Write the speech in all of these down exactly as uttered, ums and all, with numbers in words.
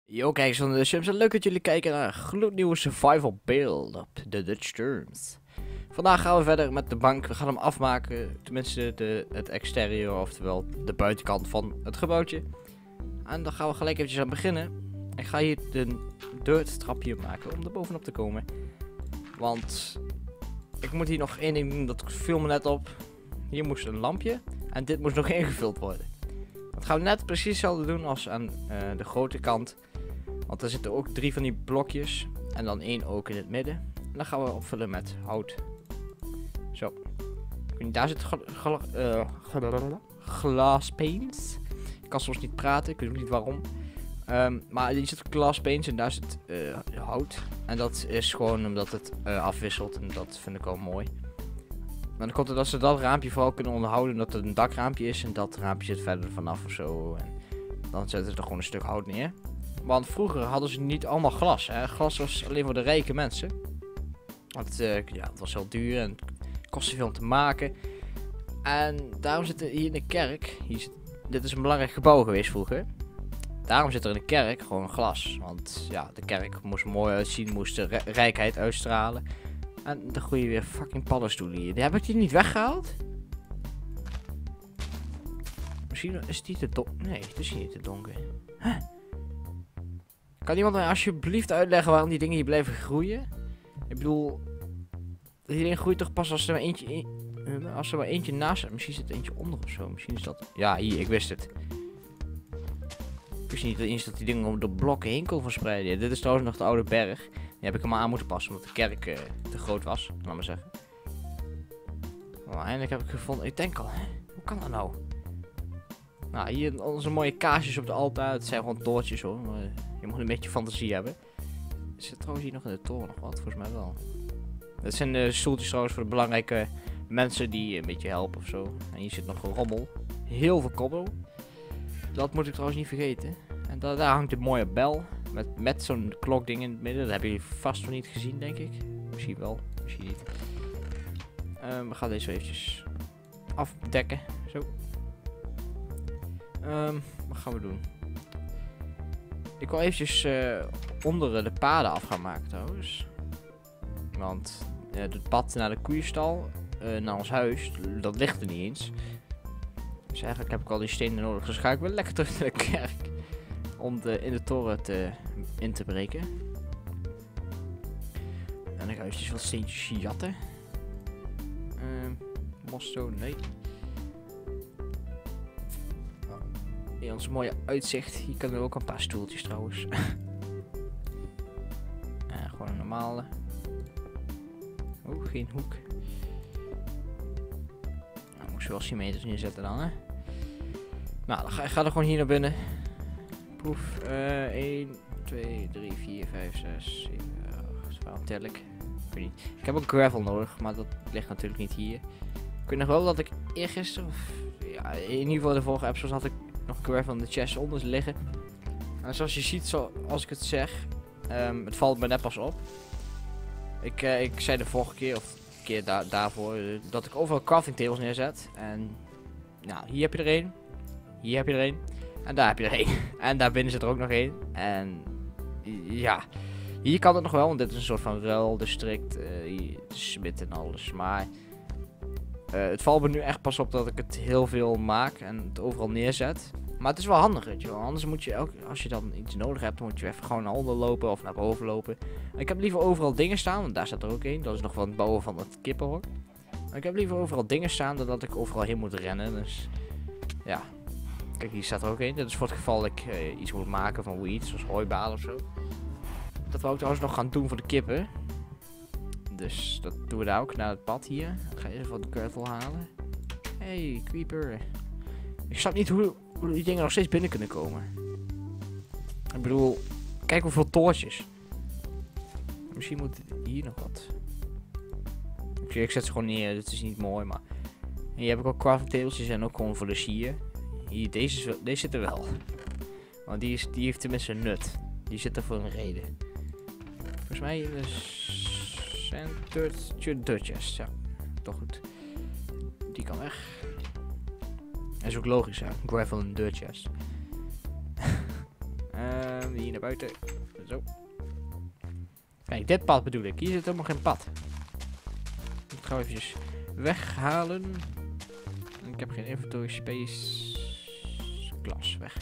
Yo kijkers van de Sims, leuk dat jullie kijken naar een gloednieuwe survival build op de Dutch Terms. Vandaag gaan we verder met de bank, we gaan hem afmaken, tenminste de, het exterieur, oftewel de buitenkant van het gebouwtje. En dan gaan we gelijk eventjes aan beginnen. Ik ga hier de dirt trapje maken om er bovenop te komen. Want ik moet hier nog één ding doen, dat viel me net op. Hier moest een lampje en dit moest nog ingevuld worden. Dat gaan we net precies hetzelfde doen als aan uh, de grote kant. Want er zitten ook drie van die blokjes. En dan één ook in het midden. En dan gaan we opvullen met hout. Zo. Daar zit uh, glass paints. Ik kan soms niet praten. Ik weet ook niet waarom. Um, maar hier zit glass paints en daar zit uh, hout. En dat is gewoon omdat het uh, afwisselt. En dat vind ik wel mooi. Maar dan komt het dat ze dat raampje vooral kunnen onderhouden. Omdat het een dakraampje is. En dat raampje zit verder vanaf of zo. En dan zetten ze er gewoon een stuk hout neer. Want vroeger hadden ze niet allemaal glas. Hè? Glas was alleen voor de rijke mensen. Want uh, ja, het was heel duur en het kostte veel om te maken. En daarom zit er hier in de kerk. Hier zit, dit is een belangrijk gebouw geweest vroeger. Daarom zit er in de kerk gewoon glas. Want ja, de kerk moest mooi uitzien, moest de rijkheid uitstralen. En dan groeien weer fucking paddenstoelen hier. Die heb ik die niet weggehaald? Misschien is die te donker. Nee, het is niet te donker. Huh? Kan iemand mij alsjeblieft uitleggen waarom die dingen hier blijven groeien? Ik bedoel, die ding groeit toch pas als er maar eentje, in, als er maar eentje naast zit. Misschien zit er eentje onder of zo. Misschien is dat... Ja, hier, ik wist het. Ik wist niet eens dat die dingen om de blokken heen kon verspreiden. Ja, dit is trouwens nog de oude berg. Die heb ik hem maar aan moeten passen, omdat de kerk uh, te groot was. Laat maar zeggen. Oh, eindelijk heb ik gevonden. Ik denk al, hè? Hoe kan dat nou? Nou, hier onze mooie kaarsjes op de altaar. Het zijn gewoon toortjes hoor. Maar je moet een beetje fantasie hebben. Er zit trouwens hier nog in de toren nog wat? Volgens mij wel. Dat zijn de stoeltjes trouwens voor de belangrijke mensen die een beetje helpen of zo. En hier zit nog een rommel. Heel veel kobbel. Dat moet ik trouwens niet vergeten. En da daar hangt een mooie bel. Met, met zo'n klokding in het midden. Dat hebben jullie vast nog niet gezien, denk ik. Misschien wel, misschien niet. Um, we gaan deze eventjes afdekken. Zo. Um, wat gaan we doen? Ik wil eventjes uh, onder de paden af gaan maken trouwens. Want uh, het pad naar de koeienstal, uh, naar ons huis, dat ligt er niet eens. Dus eigenlijk heb ik al die stenen nodig. Dus ga ik wel lekker terug naar de kerk. Om de, in de toren te, in te breken. En dan ga ik eventjes wat steentjes jatten. Uh, Mosto, nee. Hier ons mooie uitzicht. Hier kunnen we ook een paar stoeltjes trouwens. uh, gewoon een normale. Oh, geen hoek. Nou, moest je wel cylinders neerzetten dan, hè. Nou, dan ga ik ga er gewoon hier naar binnen. Proef. Uh, één, twee, drie, vier, vijf, zes, zeven, acht. Waarom tel ik? Ik weet niet. Ik heb ook gravel nodig, maar dat ligt natuurlijk niet hier. Ik weet nog wel dat ik eergisteren, of ja, in ieder geval de vorige episode had ik nog gravel in de chest onder liggen. En zoals je ziet, zoals ik het zeg, um, het valt me net pas op. Ik, uh, ik zei de vorige keer, of de keer da daarvoor, uh, dat ik overal crafting tables neerzet. En nou, hier heb je er één. Hier heb je er één. En daar heb je er één. En daar binnen zit er ook nog één. En ja, hier kan het nog wel, want dit is een soort van ruildistrict. Uh, hier smid en alles. Maar uh, het valt me nu echt pas op dat ik het heel veel maak en het overal neerzet. Maar het is wel handig, weet je wel. Anders moet je ook, als je dan iets nodig hebt, dan moet je even gewoon naar onder lopen of naar boven lopen. En ik heb liever overal dingen staan, want daar staat er ook één. Dat is nog van het bouwen van het kippenhok. Maar ik heb liever overal dingen staan dan dat ik overal heen moet rennen. Dus ja. Kijk, hier staat er ook één. Dat is voor het geval dat ik uh, iets moet maken van weeds, zoals hooibalen of zo. Dat wou ik trouwens nog gaan doen voor de kippen. Dus dat doen we daar ook, naar het pad hier. Ik ga even wat curtle halen. Hey, creeper. Ik snap niet hoe, hoe die dingen nog steeds binnen kunnen komen. Ik bedoel, kijk hoeveel toortjes. Misschien moet hier nog wat. Ik, ik zet ze gewoon neer, dit is niet mooi, maar... En hier heb ik ook crafting tables, die zijn ook gewoon voor de sier. Hier, deze, is wel, deze zit er wel. Want die, is, die heeft tenminste een nut. Die zit er voor een reden. Volgens mij is zijn dirt chest. Ja, toch goed. Die kan weg. Dat is ook logisch, ja. Gravel en dirt chest. Uh, hier naar buiten. Zo. Kijk, dit pad bedoel ik. Hier zit helemaal geen pad. Ik ga eventjes weghalen. Ik heb geen inventory space. Glas weg.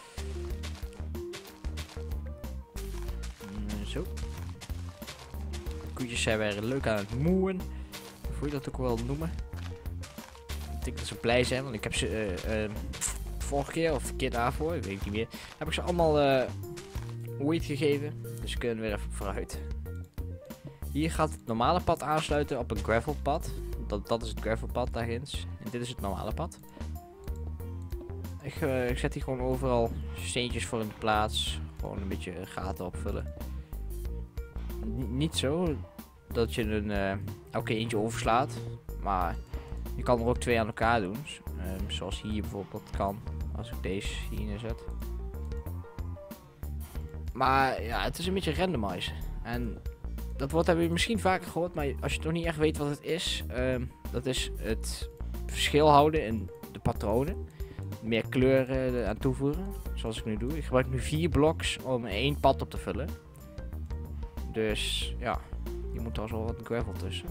Uh, zo. De koetjes zijn weer leuk aan het moeën. Hoe je dat ook wel noemen. Ik denk dat ze blij zijn, want ik heb ze uh, uh, vorige keer of de keer daarvoor, ik weet niet meer, heb ik ze allemaal uh, wheat gegeven. Dus ze kunnen weer even vooruit. Hier gaat het normale pad aansluiten op een gravelpad. Dat, dat is het gravelpad daar ginds. En dit is het normale pad. Ik, uh, ik zet hier gewoon overal steentjes voor in de plaats. Gewoon een beetje gaten opvullen. N niet zo dat je een uh, elke eentje overslaat. Maar je kan er ook twee aan elkaar doen. Um, zoals hier bijvoorbeeld kan. Als ik deze hier neerzet. Maar ja, het is een beetje randomizen. En dat woord hebben we misschien vaker gehoord. Maar als je nog niet echt weet wat het is. Um, dat is het verschil houden in de patronen. Meer kleuren aan toevoegen. Zoals ik nu doe. Ik gebruik nu vier bloks om één pad op te vullen. Dus ja. Je moet er wel wat gravel tussen.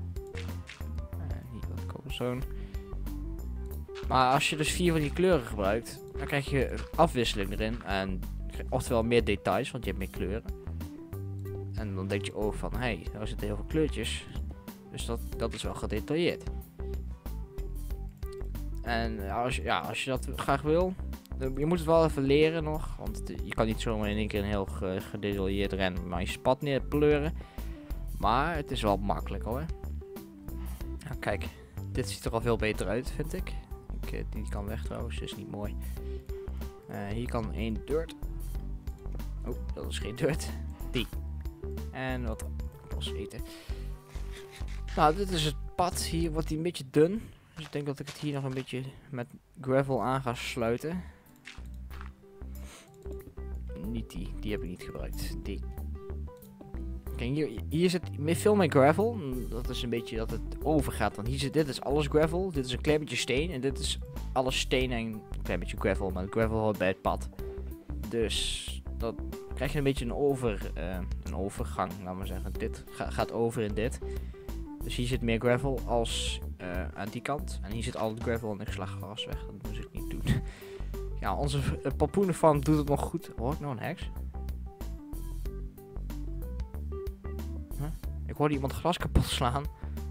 Hier wat cobblestone. Maar als je dus vier van die kleuren gebruikt, dan krijg je afwisseling erin. En oftewel meer details, want je hebt meer kleuren. En dan denk je ook van, hé, hey, daar zitten heel veel kleurtjes. Dus dat, dat is wel gedetailleerd. En als je, ja, als je dat graag wil, je moet het wel even leren nog. Want je kan niet zomaar in één keer een heel gedetailleerd rennen maar je spat neer pleuren. Maar het is wel makkelijk hoor. Ja, kijk, dit ziet er al veel beter uit, vind ik. ik die kan weg trouwens, is niet mooi. Uh, hier kan één dirt. Oh, dat is geen dirt. Die. En wat appels eten. Nou, dit is het pad. Hier wordt hij een beetje dun. Dus ik denk dat ik het hier nog een beetje met gravel aan ga sluiten. Niet die, die heb ik niet gebruikt. Die. Kijk, hier, hier zit veel meer gravel. Dat is een beetje dat het overgaat. Want hier zit, dit is alles gravel. Dit is een klein beetje steen. En dit is alles steen en een klein beetje gravel. Maar gravel hoort bij het pad. Dus dat krijg je een beetje een, over, uh, een overgang. Laten we zeggen. Dit ga, gaat over in dit. Dus hier zit meer gravel als uh, aan die kant. En hier zit al het gravel en ik slag gras weg. Dat moet ik niet doen. Ja, onze uh, pompoenenfarm doet het nog goed. Hoor ik nou een heks? Ik hoorde iemand glas kapot slaan.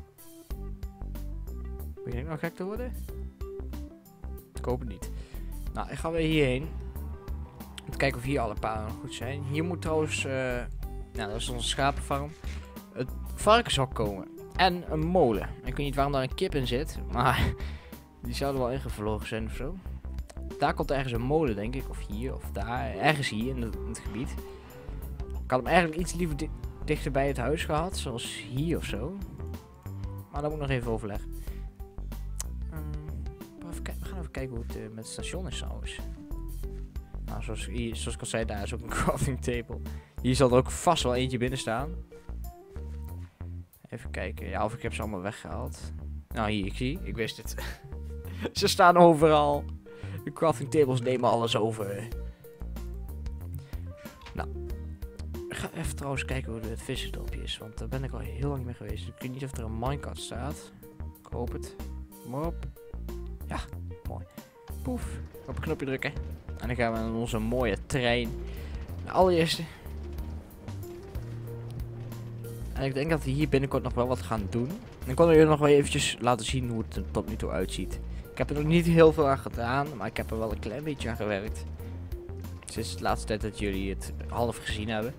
Begin ik nou gek te worden? Ik hoop het niet. Nou, ik ga weer hierheen. Om te kijken of hier alle paden nog goed zijn. Hier moet trouwens, uh, nou, dat is onze schapenfarm, het varkenshok komen. En een molen. Ik weet niet waarom daar een kip in zit, maar die zouden wel ingevlogen zijn of zo. Daar komt ergens een molen, denk ik. Of hier, of daar. Ergens hier in het, in het gebied. Ik had hem eigenlijk iets liever di dichter bij het huis gehad. Zoals hier of zo. Maar daar moet ik nog even overleggen. Um, even we gaan even kijken hoe het uh, met het station is trouwens. Nou, zoals, hier, zoals ik al zei, daar is ook een crafting table. Hier zal er ook vast wel eentje binnen staan. Even kijken. Ja, of ik heb ze allemaal weggehaald. Nou, hier, ik zie. Ik wist het. Ze staan overal. De crafting tables nemen alles over. Nou. Ik ga even trouwens kijken hoe het vissendorpje is. Want daar ben ik al heel lang mee geweest. Ik weet niet of er een minecart staat. Ik hoop het. Kom maar op. Ja, mooi. Poef. Op een knopje drukken. En dan gaan we naar onze mooie trein. De allereerste. En ik denk dat we hier binnenkort nog wel wat gaan doen. En ik wil jullie nog wel eventjes laten zien hoe het er tot nu toe uitziet. Ik heb er nog niet heel veel aan gedaan, maar ik heb er wel een klein beetje aan gewerkt. Sinds de laatste tijd dat jullie het half gezien hebben.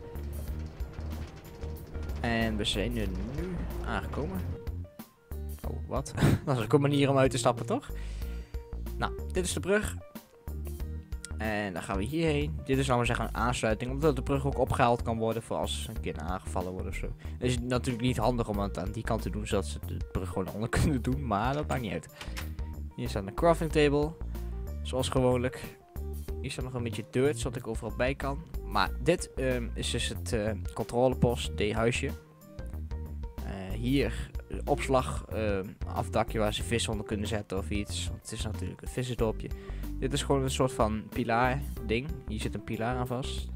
En we zijn er nu aangekomen. Oh, wat? Dat is ook een manier om uit te stappen, toch? Nou, dit is de brug. En dan gaan we hierheen. Dit is, laten we zeggen, een aansluiting. Omdat de brug ook opgehaald kan worden voor als ze een keer aangevallen worden of zo. Het is natuurlijk niet handig om het aan die kant te doen, zodat ze de brug gewoon onder kunnen doen. Maar dat maakt niet uit. Hier staat een crafting table. Zoals gewoonlijk. Hier staat nog een beetje dirt, zodat ik overal bij kan. Maar dit um, is dus het uh, controlepost, dit huisje. Uh, hier opslag, uh, afdakje waar ze vis onder kunnen zetten of iets. Want het is natuurlijk een vissendorpje. Dit is gewoon een soort van pilaar ding. Hier zit een pilaar aan vast.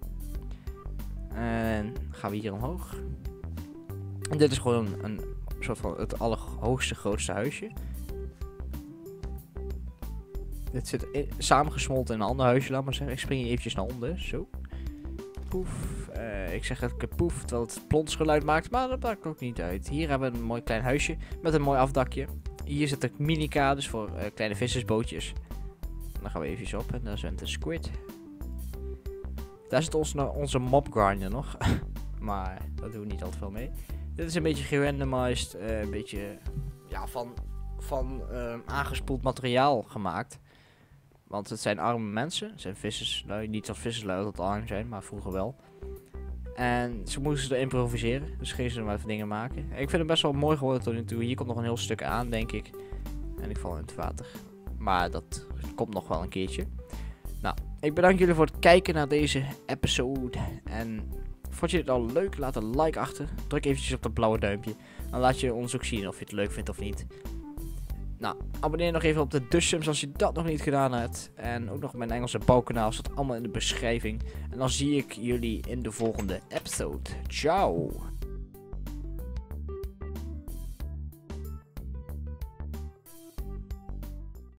En gaan we hier omhoog. En dit is gewoon een, een soort van het allerhoogste, grootste huisje. Dit zit in, samengesmolten in een ander huisje, laat maar zeggen. Ik spring hier eventjes naar onder, zo. Poef. Uh, ik zeg het poef, terwijl het plonsgeluid maakt, maar dat maakt ook niet uit. Hier hebben we een mooi klein huisje met een mooi afdakje. Hier zitten mini-kades voor uh, kleine vissersbootjes. Dan gaan we even op en daar zwemt een squid. Daar zit ons, onze mob grinder nog. Maar daar doen we niet al te veel mee. Dit is een beetje gerandomized, uh, een beetje ja, van, van uh, aangespoeld materiaal gemaakt. Want het zijn arme mensen. Het zijn visserslui. Niet dat visserslui altijd arm zijn, maar vroeger wel. En ze moesten er improviseren. Dus gingen ze er maar even dingen maken. En ik vind het best wel mooi geworden tot nu toe. Hier komt nog een heel stuk aan, denk ik. En ik val in het water. Maar dat komt nog wel een keertje. Nou, ik bedank jullie voor het kijken naar deze episode. En vond je het al leuk? Laat een like achter. Druk eventjes op dat blauwe duimpje. Dan laat je ons ook zien of je het leuk vindt of niet. Nou, abonneer nog even op de Dutchsims als je dat nog niet gedaan hebt. En ook nog mijn Engelse bouwkanaal staat allemaal in de beschrijving. En dan zie ik jullie in de volgende episode. Ciao!